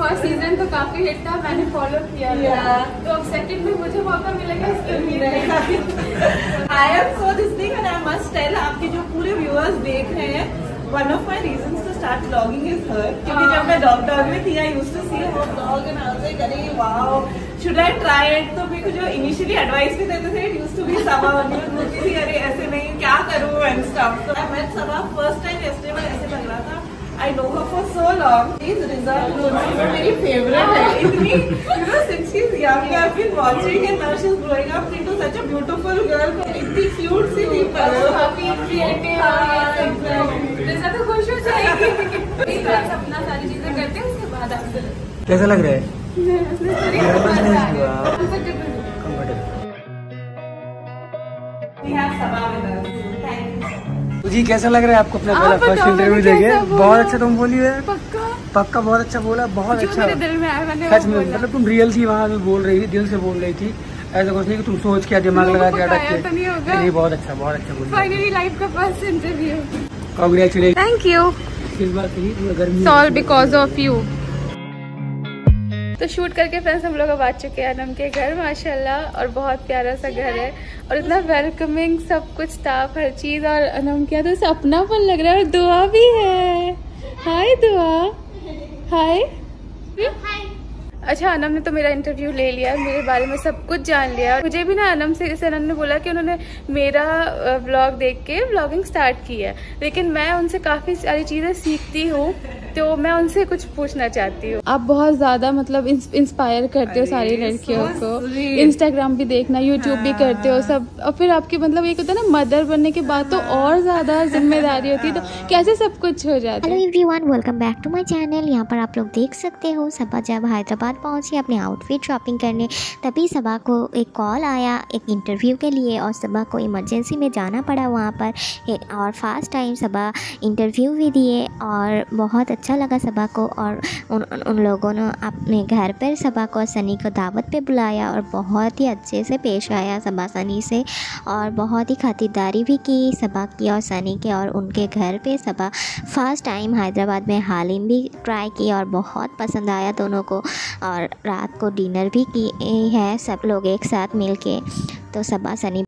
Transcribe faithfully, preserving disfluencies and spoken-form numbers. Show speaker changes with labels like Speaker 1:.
Speaker 1: First season तो काफी hit था, मैंने फॉलो किया yeah. तो अब सेकंड में मुझे मौका मिलेगा इसके लिए।
Speaker 2: I am so this thing and I must tell, आपके जो पूरे व्यूअर्स देख रहे हैं, one of my reasons to start vlogging is her, क्योंकि जब मैं डॉग में थी I used to see her vlog and I was like अरे wow should I try it. तो मेरे को जो इनिशियली एडवाइस भी देते थे it used to be Saba, मुझे थी अरे ऐसे नहीं क्या करूं एंड स्टफ। तो I met Saba first time yesterday, में ऐसे लग रहा था I know her for so long. She's reserved Luna, मेरी favorite है इतनी, you know since she's young I've been watching and now she's growing up into such a beautiful girl. इतनी cute सी थी पर
Speaker 1: काफी क्रिएटिव, जैसा तो खुश हो जाएगी अपना सारी चीजें करते हैं उसके बाद आपसे।
Speaker 3: कैसा लग रहा है?
Speaker 2: We have Sabha with us. Thank you.
Speaker 3: जी कैसा लग रहा है आपको अपना पहला फर्स्ट इंटरव्यू देके? बहुत अच्छा तुम बोली है,
Speaker 1: पक्का
Speaker 3: पक्का बहुत अच्छा बोला, बहुत अच्छा
Speaker 1: दिल में आया मैंने
Speaker 3: सच में, मतलब तुम रियल थी वहाँ, बोल रही थी, दिल से बोल रही थी, ऐसा कुछ नहीं कि तुम सोच के दिमाग लगा के अटक के। नहीं बहुत अच्छा, बहुत अच्छा बोली।
Speaker 1: फाइनली लाइफ का first interview,
Speaker 3: congratulation.
Speaker 1: Thank you.
Speaker 3: इस बात की गर्मी
Speaker 1: ऑल बिकॉज ऑफ यू। तो शूट करके फ्रेंड्स हम लोग अब आ चुके हैं अनम के घर माशाल्लाह, और बहुत प्यारा सा घर है और इतना वेलकमिंग, सब कुछ स्टाफ हर चीज़, और अनम क्या तो अपनापन लग रहा है, और दुआ भी है। हाय दुआ, हाय। अच्छा अनम ने तो मेरा इंटरव्यू ले लिया, मेरे बारे में सब कुछ जान लिया। मुझे भी ना अनम से, जैसे अनम ने बोला कि उन्होंने मेरा व्लॉग देख के व्लॉगिंग स्टार्ट की है, लेकिन मैं उनसे काफ़ी सारी चीज़ें सीखती हूँ, तो मैं उनसे कुछ पूछना चाहती हूँ। आप बहुत ज़्यादा मतलब इंस्पायर करते हो सारी लड़कियों को, इंस्टाग्राम भी देखना, यूट्यूब भी करते हो सब, और फिर आपकी मतलब एक होता है ना मदर बनने के बाद तो और ज़्यादा जिम्मेदारी होती है, तो कैसे सब कुछ हो जाता है।
Speaker 4: Hello everyone, welcome back to my channel. यहाँ पर आप लोग देख सकते हो सबा जब हैदराबाद पहुंची अपने आउटफिट शॉपिंग करने, तभी सबा को एक कॉल आया एक इंटरव्यू के लिए, और सबा को इमरजेंसी में जाना पड़ा वहाँ पर, और फर्स्ट टाइम सबा इंटरव्यू भी दिए, और बहुत अच्छा लगा सबा को। और उन उन लोगों ने अपने घर पर सबा को और सनी को दावत पे बुलाया, और बहुत ही अच्छे से पेश आया सबा सनी से, और बहुत ही खातिरदारी भी की सबा की और सनी के, और उनके घर पे सबा फर्स्ट टाइम हैदराबाद में हालिम भी ट्राई की और बहुत पसंद आया दोनों को, और रात को डिनर भी की है सब लोग एक साथ मिलके। तो सबा सनी